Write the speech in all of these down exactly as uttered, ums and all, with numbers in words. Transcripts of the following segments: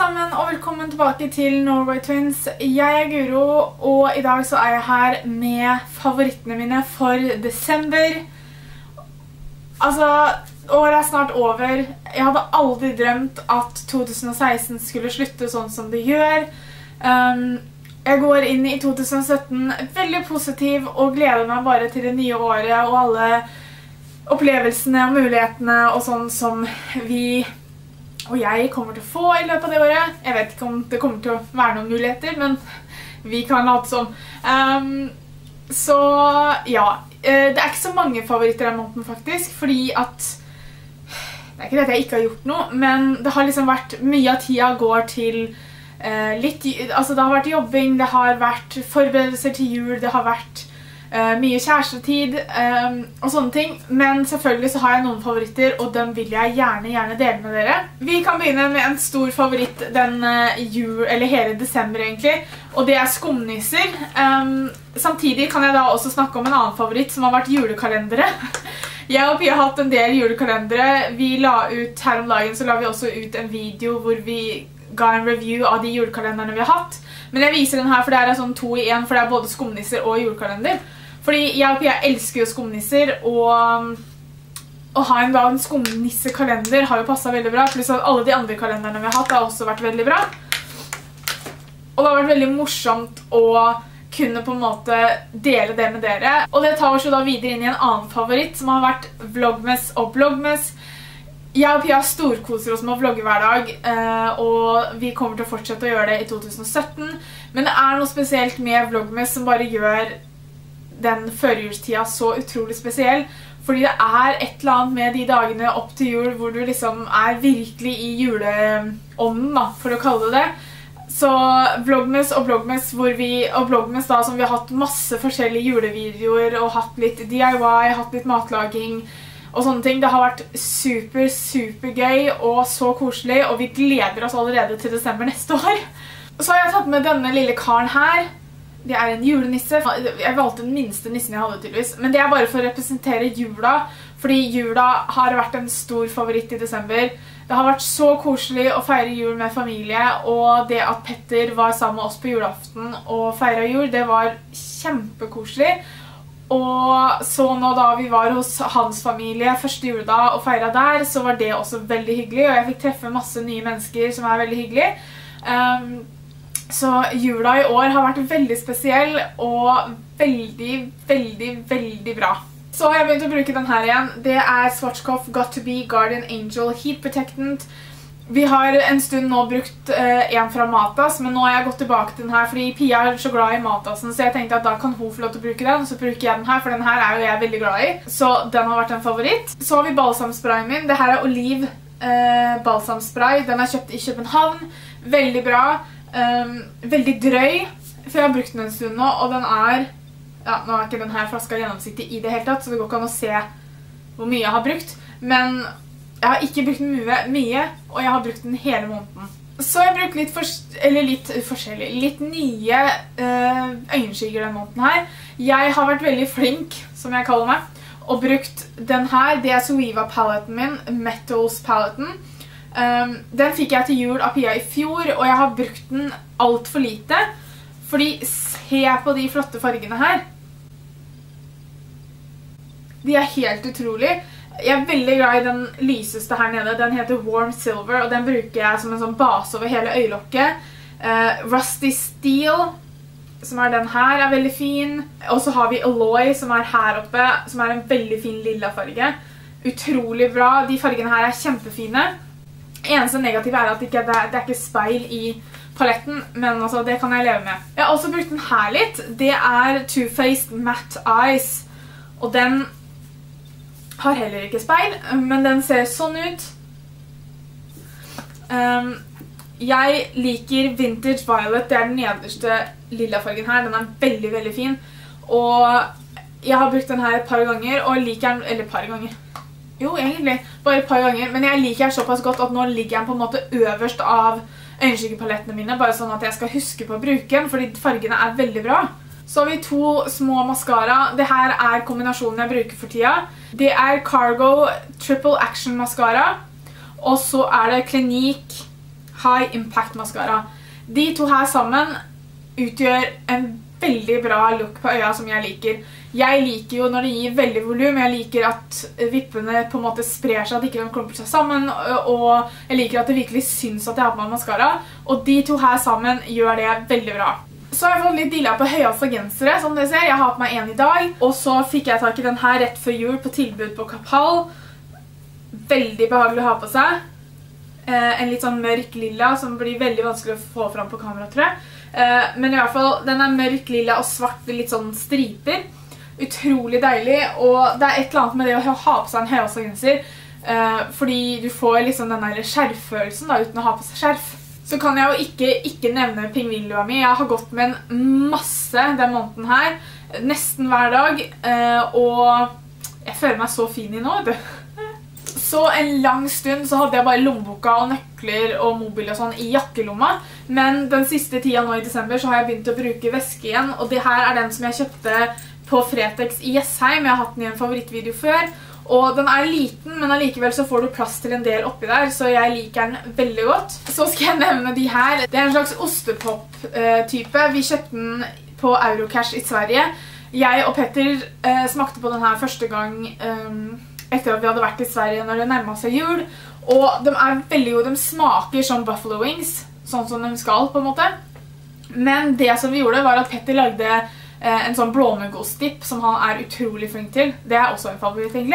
sammen, og velkommen tilbake til Norway Twins. Jeg er Guro, og i dag så er jeg her med favorittene mine for desember. Altså, året er snart over. Jeg hadde aldri drømt at to tusen og seksten skulle slutte sånn som det gjør. Um, jeg går inn i to tusen og sytten veldig positiv og gleder meg bare til det nye året og alle opplevelsene og mulighetene og sånn som vi og jeg kommer til å få i løpet av det året. Jeg vet ikke om det kommer til å være noen muligheter, men vi kan late som. Um, så ja, det er ikke så mange favoritter av måneden faktisk, fordi at det er ikke det at jeg ikke har gjort noe, men det har liksom vært mye av tida går til uh, litt, altså det har vært jobbing, det har vært forberedelser til jul, det har vært Uh, mye kjærestetid um, og sånne ting, men selvfølgelig så har jeg noen favoritter, og dem vil jeg gjerne, gjerne dele med dere. Vi kan begynne med en stor favoritt den uh, jul, eller hele desember egentlig, og det er skumnisser. Um, samtidig kan jeg da også snakke om en annen favoritt som har vært julekalendere. Jeg og Pia har hatt en del julekalendere. Vi la ut, her om dagen så la vi også ut en video hvor vi ga en review av de julekalenderne vi har hatt. Men jeg viser den her, for det er sånn to i en, for det er både skumnisser og julekalender. Fordi jeg og Pia elsker jo skumnisser, og å ha en, da, en skumnissekalender har jo passet veldig bra, pluss at alle de andre kalenderne vi har hatt har også vært veldig bra. Og det har vært veldig morsomt å kunne på en måte dele det med dere. Og det tar oss jo da videre inn i en annen favoritt, som har vært Vlogmas og Blogmas. Jeg og Pia storkoser oss med å vlogge hver dag, og vi kommer til å fortsette å gjøre det i to tusen og sytten. Men det er noe spesielt med Vlogmas som bare gjør den førjulstida så utrolig spesiell, fordi det er et eller annet med de dagene opp til jul hvor du liksom er virkelig i juleånden, da, for å kalle det det. Så Vlogmas og Blogmas, hvor vi, og Vlogmas da, som vi har hatt masse forskjellige julevideoer og hatt litt D I Y, hatt litt matlaging og sånne ting. Det har vært super, super gøy og så koselig, og vi gleder oss allerede til desember neste år. Så har jeg tatt med denne lille karen her. Det er en julenisse. Jeg valgte den minste nissen jeg hadde tydeligvis, men det er bare for å representere jula, fordi jula har vært en stor favoritt i desember. Det har vært så koselig å feire jul med familie, og det at Petter var sammen med oss på julaften og feiret jul, det var kjempekoselig. Og så nå da vi var hos hans familie første juledag og feiret der, så var det også veldig hyggelig, og jeg fikk treffe masse nye mennesker som er veldig hyggelig. Um, Så jula i år har vært veldig spesiell og veldig, veldig, veldig bra. Så har jeg begynt å bruke den her igjen. Det er Swatchcoff Got To Be Guardian Angel Heat Protectant. Vi har en stund nå brukt uh, en fra Matas, men nå har jeg gått tilbake til den her, fordi Pia er så glad i Matasen, så jeg tenkte at da kan hun få lov til å bruke den, så bruker jeg den her, for den her er jo jeg veldig glad i. Så den har vært en favoritt. Så har vi balsamsprayen min. Det her er Olive uh, balsamspray. Den er kjøpt i København. Veldig bra. Um, veldig drøy, for jeg har brukt den en stund nå, og den er, ja, nå er ikke den her flaska gjennomsiktig i det hele tatt, så det går ikke an å se hvor mye jeg har brukt, men jeg har ikke brukt den mye, mye og jeg har brukt den hele måneden. Så jeg har brukt litt, for, eller litt forskjellig, litt nye uh, øyenskygger den måneden her. Jeg har vært veldig flink, som jeg kaller meg, og brukt den her. Det er Zoeva paletten min, Metals paletten. Um, den fikk jeg til jul av Pia i fjor, og jeg har brukt den alt for lite, fordi se på de flotte fargene her. De er helt utrolig. Jeg er veldig glad i den lyseste her nede. Den heter Warm Silver, og den bruker jeg som en sånn base over hele øyelokket. uh, Rusty Steel, som er den her, er veldig fin. Og så har vi Alloy, som er her oppe, som er en veldig fin lilla farge. Utrolig bra. De fargene her er kjempefine. Eneste negative er at det ikke er, det er ikke speil i paletten, men altså, det kan jeg leve med. Jeg har også brukt den her litt. Det er Too Faced Matte Eyes, og den har heller ikke speil, men den ser sånn ut. Um, jeg liker Vintage Violet. Det er den nederste lilla fargen her. Den er veldig, veldig fin, og jeg har brukt den her et par ganger, og liker den, eller et par ganger. Jo, egentlig, bare et par ganger, men jeg liker den såpass godt at nå ligger den på en måte øverst av øyenskygepalettene mine, bare sånn at jeg skal huske på å bruke den, fordi fargene er veldig bra. Så har vi to små mascara. Det her er kombinasjonen jeg bruker for tida. Det er Cargo Triple Action Mascara, og så er det Clinique High Impact Mascara. De to her sammen utgjør en veldig bra look på øya som jeg liker. Jeg liker jo når det gir veldig volum, jeg liker at vippene på en måte sprer seg, at ikke de klumper seg sammen, og jeg liker at det virkelig syns at jeg har på meg mascara, og de to her sammen gjør det veldig bra. Så har jeg fått litt dilla på høyhalsa gensere, som dere ser. Jeg har på meg en i dag, og så fikk jeg tak i den her rett før jul på tilbud på Kapal. Veldig behagelig å ha på seg. Eh, en litt sånn mørk lilla, som blir veldig vanskelig å få fram på kamera, tror jeg. Eh, men i hvert fall, den er mørk lilla og svart med litt sånn striper. Utrolig deilig, og det er et eller annet med det å ha på seg en høyhalsa genser, eh, fordi du får liksom den der skjerffølelsen da, uten å ha på seg skjerf. Så kan jeg jo ikke, ikke nevne pingvinlua mi. Jeg har gått med en masse den måneden her, nesten hver dag, og jeg føler meg så fin i nå, vet du. Så en lang stund så hadde jeg bare lommeboka og nøkler og mobil og sånn i jakkelomma, men den siste tida nå i desember så har jeg begynt å bruke veske igjen, og det her er den som jeg kjøpte på Fretex i Jessheim. Jeg har hatt den i en favorittvideo før. Og den er liten, men allikevel så får du plass til en del oppi der, så jeg liker den veldig godt. Så skal jeg nevne de her. Det er en slags ostepop-type. Vi kjøpte den på Eurocash i Sverige. Jeg og Petter eh, smakte på den her første gang um, etter at vi hadde vært i Sverige når det nærmet seg jul. Og de er veldig gode. De smaker som buffalo wings, sånn som de skal på en måte. Men det som vi gjorde var at Petter lagde en sånn blåmuggostdipp som han er utrolig flink til. Det er også en favoritt egentlig.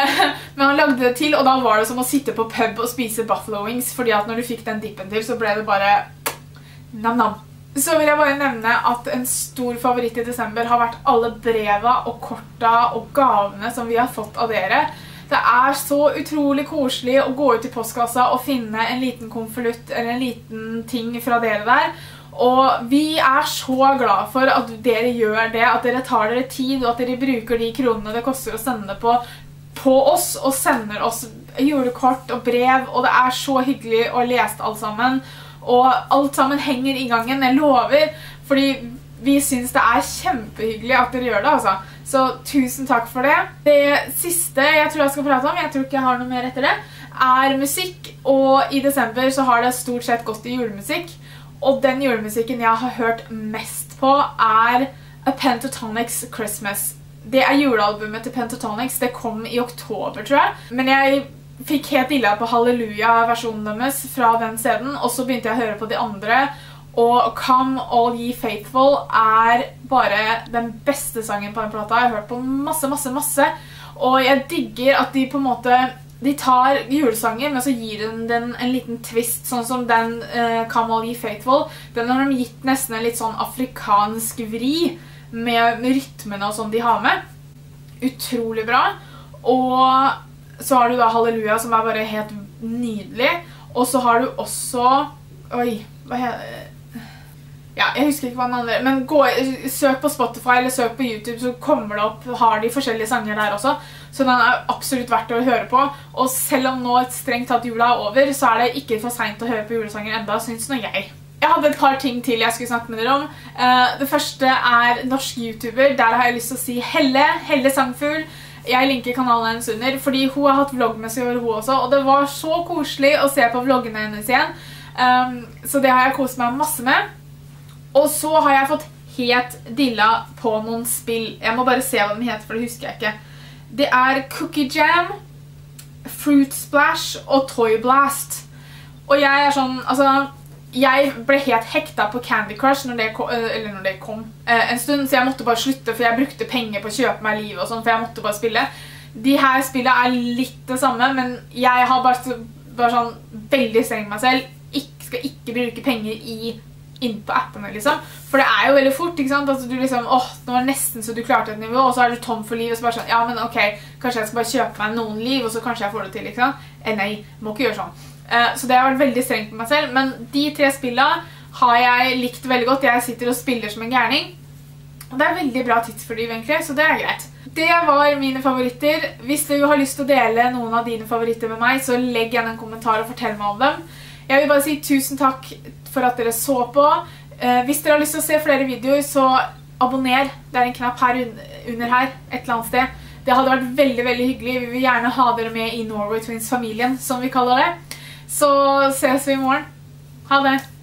Men han lagde det til, og da var det som å sitte på pub og spise buffalo wings, fordi at når du fikk den dippen til, så ble det bare nam-nam. Så vil jeg bare nevne at en stor favoritt i desember har vært alle breva og korta og gavene som vi har fått av dere. Det er så utrolig koselig å gå ut i postkassa og finne en liten konvolutt eller en liten ting fra dere der. Og vi er så glad for at dere gjør det, at dere tar dere tid, og at dere bruker de kronene det koster å sende på, på oss, og sender oss julekort og brev, og det er så hyggelig å lese alt sammen. Og alt sammen henger i gangen, jeg lover, fordi vi synes det er kjempehyggelig at dere gjør det, altså. Så tusen takk for det. Det siste jeg tror jeg skal prate om, jeg tror ikke jeg har noe mer etter det, er musikk, og i desember så har det stort sett gått i julemusikk. Og den julemusikken jeg har hørt mest på er A Pentatonix Christmas. Det er julealbumet til Pentatonix. Det kom i oktober, tror jeg. Men jeg fikk helt illa på Halleluja-versjonen deres fra den C D-en, og så begynte jeg å høre på de andre. Og Come All Ye Faithful er bare den beste sangen på den plata. Jeg har hørt på masse, masse, masse. Og jeg digger at de på en måte de tar julesanger, men så gir den, den en liten twist, sånn som den uh, Come All Ye Faithful. Den har de gitt nesten en litt sånn afrikansk vri med, med rytmene og sånn de har med. Utrolig bra. Og så har du da Halleluja, som er bare helt nydelig. Og så har du også... Oi, hva heter... Ja, jeg husker ikke hva den andre, men gå, søk på Spotify eller søk på YouTube, så kommer det opp, har de forskjellige sanger der også. Så den er absolutt verdt å høre på. Og selv om nå et strengt tatt jula er over, så er det ikke for sent å høre på julesanger enda, synes nå jeg. Jeg hadde et par ting til jeg skulle snakke med dere om. Det første er norsk YouTuber. Der har jeg lyst til å si Helle, Helle Sangfugl. Jeg linker kanalen hennes under, fordi hun har hatt vloggmessig over hun også, og det var så koselig å se på vloggene hennes igjen. Så det har jeg koset meg masse med. Og så har jeg fått helt dilla på noen spill. Jeg må bare se hva de heter, for det husker jeg ikke. Det er Cookie Jam, Fruit Splash og Toy Blast. Og jeg er sånn, altså, jeg ble helt hekta på Candy Crush når det kom, eller når det kom en stund, så jeg måtte bare slutte, for jeg brukte penger på å kjøpe meg liv og sånn, for jeg måtte bare spille. De her spillene er litt det samme, men jeg har bare, bare sånn veldig strengt meg selv. Ikke, skal ikke bruke penger i inn på appene, liksom. For det er jo veldig fort, ikke sant? Altså, du liksom, åh, det var nesten så du klarte et nivå, og så er du tom for liv, og så bare sånn, ja, men ok, kanskje jeg skal bare kjøpe meg noen liv, og så kanskje jeg får det til, ikke sant? Eh, nei, må ikke gjøre sånn. Uh, så det har vært veldig strengt på meg selv, men de tre spillene har jeg likt veldig godt. Jeg sitter og spiller som en gærning. Og det er veldig bra tidsfordriv, egentlig, så det er greit. Det var mine favoritter. Hvis du har lyst til å dele noen av dine favoritter med meg, så legg igjen en kommentar og fortell meg om dem. Jeg vil bare si tusen takk for at dere så på. Eh, hvis dere har lyst til å se flere videoer, så abonner. Det er en knapp her under her, et eller annet sted. Det hadde vært veldig, veldig hyggelig. Vi vil gjerne ha dere med i Norway Twins-familien, som vi kaller det. Så ses vi i morgen. Ha det!